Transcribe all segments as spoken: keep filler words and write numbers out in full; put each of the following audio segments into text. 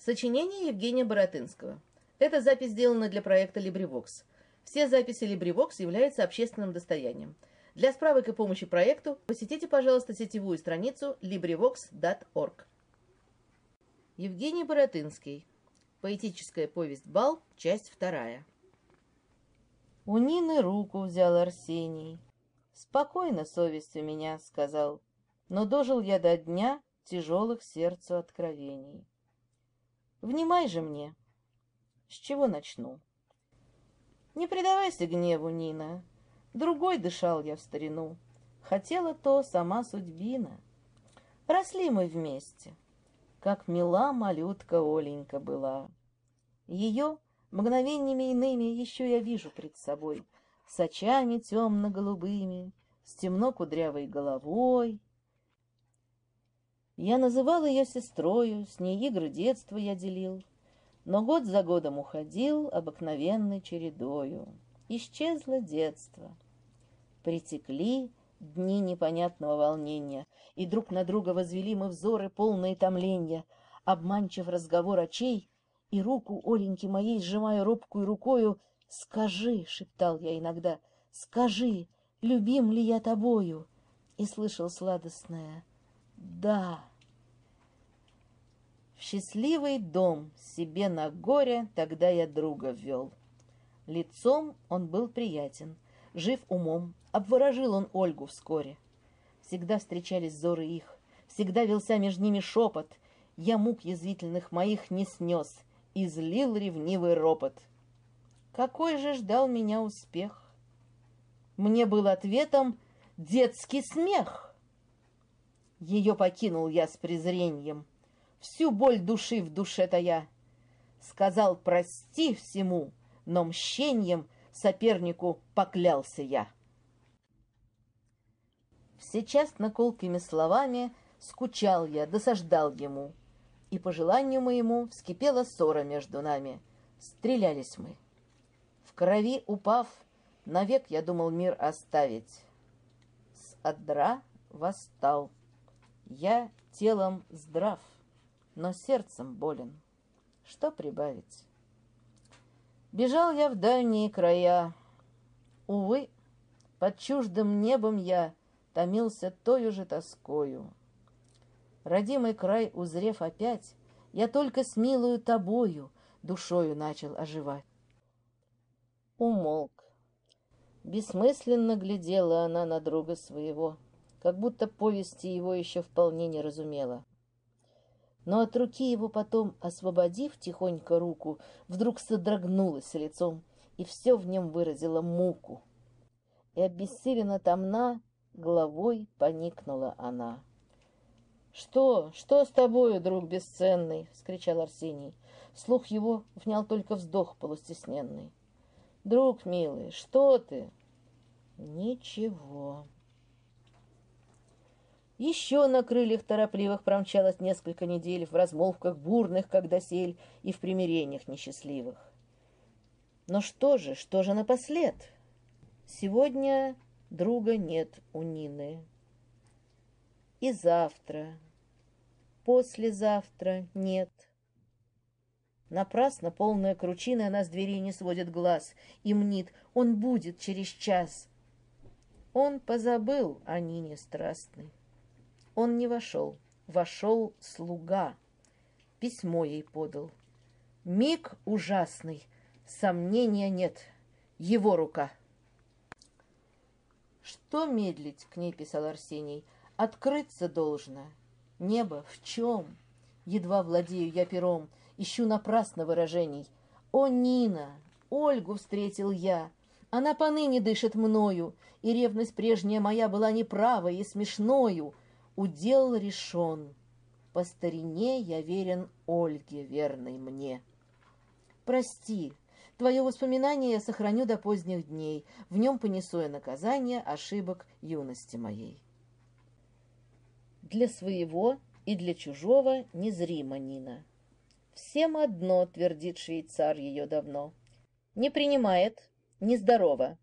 Сочинение Евгения Баратынского. Эта запись сделана для проекта LibriVox. Все записи LibriVox являются общественным достоянием. Для справок и помощи проекту посетите, пожалуйста, сетевую страницу librivox точка org. Евгений Баратынский. Поэтическая повесть «Бал», часть вторая. У Нины руку взял Арсений. «Спокойно, совесть у меня», — сказал, «но дожил я до дня тяжелых сердцу откровений. Внимай же мне. С чего начну? Не предавайся гневу, Нина. Другой дышал я в старину. Хотела то сама судьбина. Росли мы вместе. Как мила малютка Оленька была. Ее мгновениями иными еще я вижу пред собой, с очами темно-голубыми, с темно-кудрявой головой. Я называл ее сестрою, с ней игры детства я делил, но год за годом уходил обыкновенной чередою. Исчезло детство. Притекли дни непонятного волнения, и друг на друга возвели мы взоры, полные томления. Обманчив разговор очей, и руку Оленьки моей сжимаю робкую рукою. «Скажи», — шептал я иногда, — «скажи, любим ли я тобою?» И слышал сладостное «да». В счастливый дом себе на горе тогда я друга ввел. Лицом он был приятен, жив умом, обворожил он Ольгу вскоре. Всегда встречались взоры их, всегда велся между ними шепот. Я мук язвительных моих не снес, излил ревнивый ропот. Какой же ждал меня успех? Мне был ответом детский смех. Ее покинул я с презрением, всю боль души в душе тая. Сказал прости всему, но мщением сопернику поклялся я. Всечасно колкими словами скучал я, досаждал ему, и по желанию моему вскипела ссора между нами. Стрелялись мы. В крови упав, навек я думал мир оставить. С одра восстал. Я телом здрав, но сердцем болен. Что прибавить? Бежал я в дальние края. Увы, под чуждым небом я томился тою же тоскою. Родимый край узрев опять, я только с милою тобою душою начал оживать. Умолк. Бессмысленно глядела она на друга своего, как будто повести его еще вполне не разумела. Но от руки его потом, освободив тихонько руку, вдруг содрогнулась лицом, и все в нем выразило муку. И обессиленно томна головой поникнула она. «Что? Что с тобою, друг бесценный?» — вскричал Арсений. Слух его внял только вздох полустесненный. «Друг милый, что ты?» «Ничего». Еще на крыльях торопливых промчалось несколько недель в размолвках бурных, как досель, и в примирениях несчастливых. Но что же, что же напослед? Сегодня друга нет у Нины. И завтра, послезавтра нет. Напрасно полная кручина она с двери не сводит глаз и мнит: он будет через час. Он позабыл о Нине страстной. Он не вошел, вошел слуга, письмо ей подал. Миг ужасный, сомнения нет, его рука. Что медлить, к ней писал Арсений, открыться должно. Небо в чем? Едва владею я пером, ищу напрасно выражений. О, Нина, Ольгу встретил я, она поныне дышит мною, и ревность прежняя моя была неправой и смешною. Удел решен, по старине я верен Ольге, верной мне. Прости, твое воспоминание я сохраню до поздних дней, в нем понесу я наказание ошибок юности моей. Для своего и для чужого незрима Нина. Всем одно, твердит швейцар ее давно, не принимает, нездорова.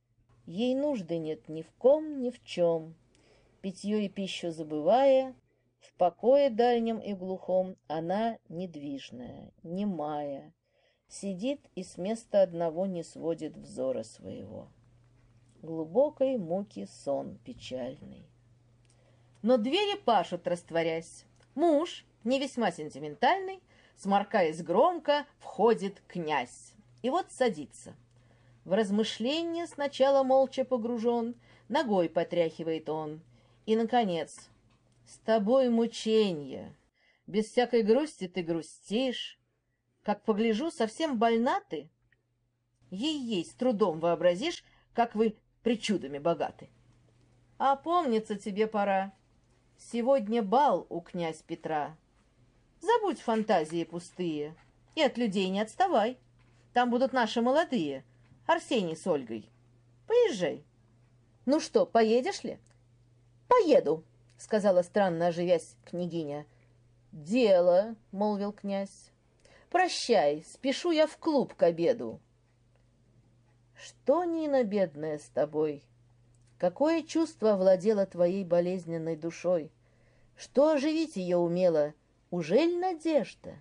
Ей нужды нет ни в ком, ни в чем. Питье и пищу забывая, В покое дальнем и глухом она недвижная, немая, сидит и с места одного не сводит взора своего. Глубокой муки сон печальный. Но двери пашут, растворясь. Муж, не весьма сентиментальный, сморкаясь громко, входит князь. И вот садится. В размышление сначала молча погружен, ногой потряхивает он. И, наконец, с тобой мученье. Без всякой грусти ты грустишь. Как погляжу, совсем больна ты. Ей-ей, с трудом вообразишь, как вы причудами богаты. А помнится тебе пора. Сегодня бал у князь Петра. Забудь фантазии пустые и от людей не отставай. Там будут наши молодые, Арсений с Ольгой. Поезжай. Ну что, поедешь ли? Поеду, сказала странно оживясь княгиня. Дело, молвил князь. Прощай, спешу я в клуб к обеду. Что, Нина, бедная, с тобой? Какое чувство овладело твоей болезненной душой? Что оживить ее умело? Ужель надежда?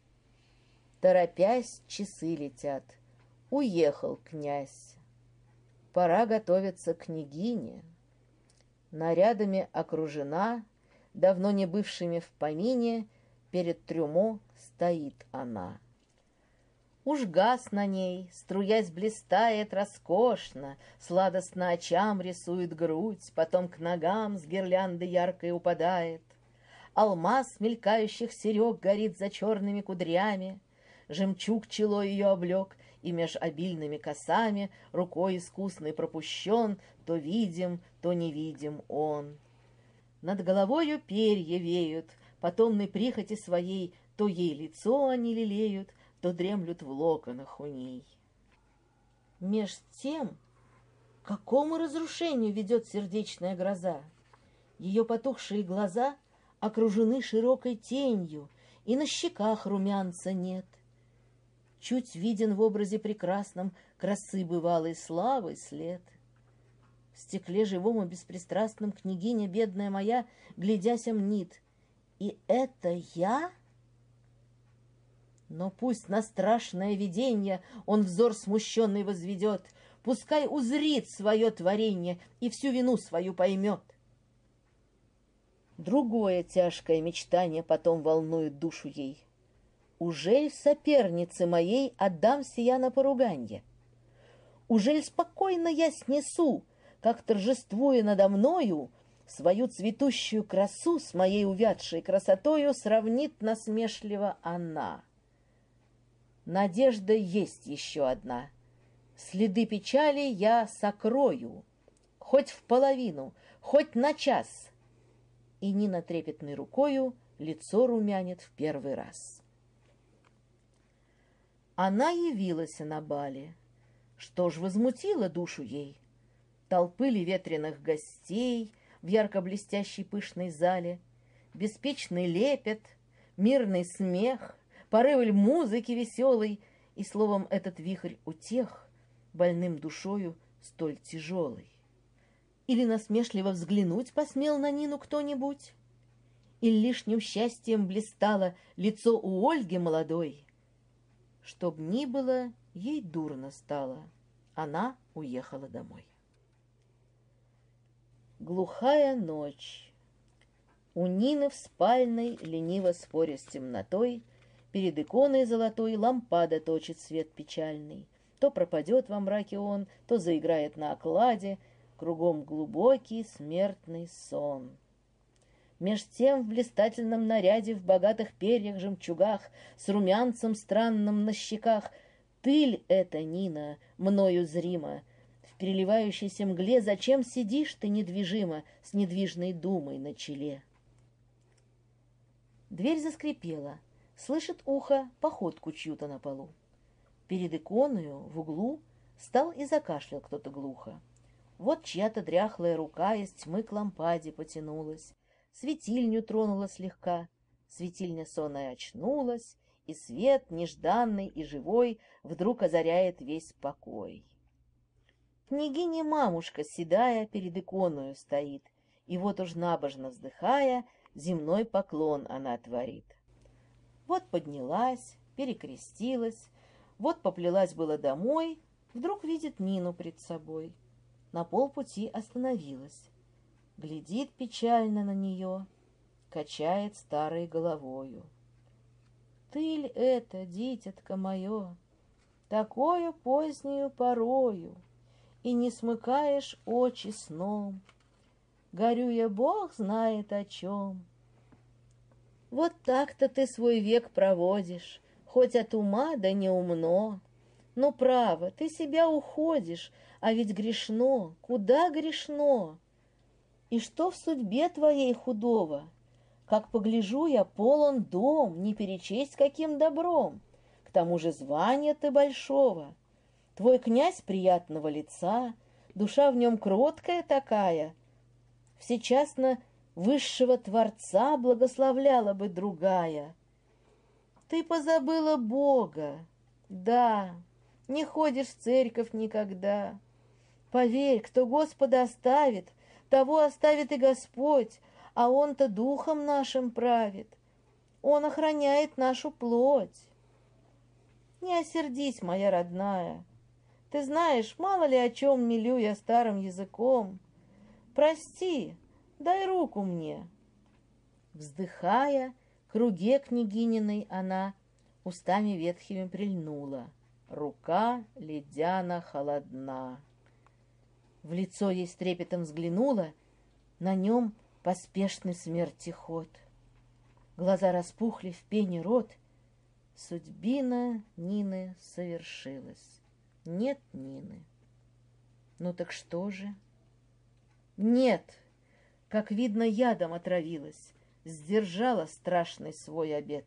Торопясь, часы летят. Уехал князь. Пора готовиться к княгине. Нарядами окружена, давно не бывшими в помине, перед трюмо стоит она. Уж газ на ней, струясь, блистает роскошно, сладостно очам рисует грудь, потом к ногам с гирлянды яркой упадает. Алмаз мелькающих серег горит за черными кудрями, жемчуг чело ее облег, и меж обильными косами рукой искусной пропущен, то видим, то не видим он. Над головою перья веют, по томной прихоти своей, то ей лицо они лелеют, то дремлют в локонах у ней. Меж тем, к какому разрушению ведет сердечная гроза? Ее потухшие глаза окружены широкой тенью, и на щеках румянца нет. Чуть виден в образе прекрасном красы бывалой славы след. В стекле живом и беспристрастном княгиня бедная моя, глядяся, мнит. И это я? Но пусть на страшное виденье он взор смущенный возведет, пускай узрит свое творение и всю вину свою поймет. Другое тяжкое мечтание потом волнует душу ей. Ужель сопернице моей отдамся я на поруганье? Ужель спокойно я снесу, как, торжествуя надо мною, свою цветущую красу с моей увядшей красотою сравнит насмешливо она? Надежда есть еще одна. Следы печали я сокрою, хоть в половину, хоть на час. И Нина трепетной рукою лицо румянит в первый раз. Она явилась на бале. Что ж возмутило душу ей? Толпы ли ветреных гостей в ярко-блестящей пышной зале, беспечный лепет, мирный смех, порывы ль музыки веселой, и, словом, этот вихрь утех больным душою столь тяжелый. Или насмешливо взглянуть посмел на Нину кто-нибудь? Или лишним счастьем блистало лицо у Ольги молодой? Чтоб ни было, ей дурно стало. Она уехала домой. Глухая ночь. У Нины в спальной, лениво споря с темнотой, перед иконой золотой лампада точит свет печальный. То пропадет во мраке он, то заиграет на окладе, кругом глубокий смертный сон. Меж тем в блистательном наряде, в богатых перьях, жемчугах, с румянцем странным на щеках, ты ль это, Нина, мною зрима? В переливающейся мгле зачем сидишь ты недвижимо, с недвижной думой на челе? Дверь заскрипела, слышит ухо походку чью-то на полу. Перед иконою в углу стал и закашлял кто-то глухо. Вот чья-то дряхлая рука из тьмы к лампаде потянулась, светильню тронула слегка, светильня сонная очнулась, и свет, нежданный и живой, вдруг озаряет весь покой. Княгиня-мамушка, седая, перед иконою стоит, и вот уж набожно вздыхая, земной поклон она творит. Вот поднялась, перекрестилась, вот поплелась было домой, вдруг видит Нину пред собой. На полпути остановилась, глядит печально на нее, качает старой головою. Ты ль это, дитятко мое, такою позднею порою, и не смыкаешь очи сном? Горю я, Бог знает о чем. Вот так-то ты свой век проводишь, хоть от ума да не умно. Ну, право, ты себя уходишь, а ведь грешно, куда грешно? И что в судьбе твоей худого? Как погляжу я, полон дом, не перечесть каким добром. К тому же звания ты большого. Твой князь приятного лица, душа в нем кроткая такая. Всечасно высшего Творца благословляла бы другая. Ты позабыла Бога, да, не ходишь в церковь никогда. Поверь, кто Господа оставит, того оставит и Господь, а Он-то духом нашим правит. Он охраняет нашу плоть. Не осердись, моя родная. Ты знаешь, мало ли о чем мелю я старым языком. Прости, дай руку мне. Вздыхая, к руке княгининой она устами ветхими прильнула. Рука ледяна холодна. В лицо ей с трепетом взглянула, на нем поспешный смерти ход. Глаза распухли, в пене рот. Судьбина Нины совершилась. Нет Нины. Ну так что же? Нет, как видно, ядом отравилась, сдержала страшный свой обет.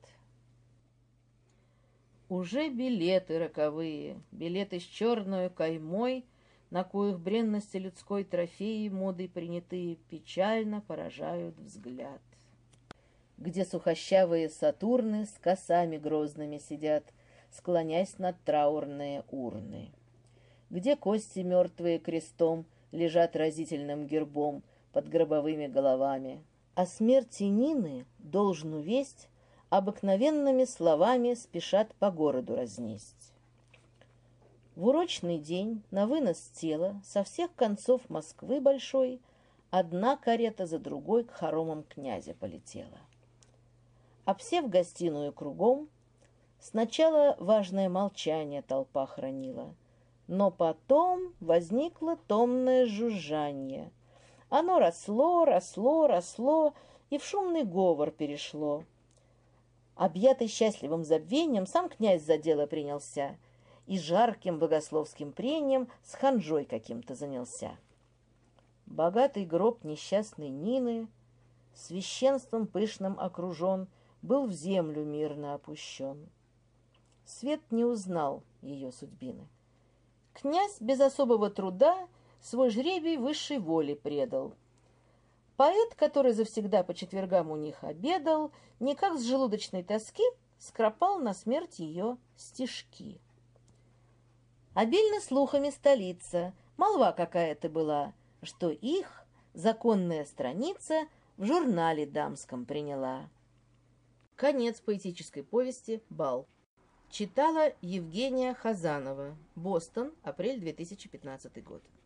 Уже билеты роковые, билеты с черною каймой, на коих бренности людской трофеи модой принятые печально поражают взгляд. Где сухощавые сатурны с косами грозными сидят, склонясь над траурные урны. Где кости мертвые крестом лежат разительным гербом под гробовыми головами. О смерти Нины должну весть обыкновенными словами спешат по городу разнесть. В урочный день на вынос тела со всех концов Москвы большой одна карета за другой к хоромам князя полетела. Обсев гостиную кругом, сначала важное молчание толпа хранила, но потом возникло томное жужжание. Оно росло, росло, росло и в шумный говор перешло. Объятый счастливым забвением, сам князь за дело принялся и жарким богословским прением с ханжой каким-то занялся. Богатый гроб несчастной Нины, священством пышным окружен, был в землю мирно опущен. Свет не узнал ее судьбины. Князь без особого труда свой жребий высшей воле предал. Поэт, который завсегда по четвергам у них обедал, никак с желудочной тоски скропал на смерть ее стишки. Обильно слухами столица, молва какая-то была, что их законная страница в журнале дамском приняла. Конец поэтической повести «Бал». Читала Евгения Хазанова. Бостон, апрель две тысячи пятнадцатый год.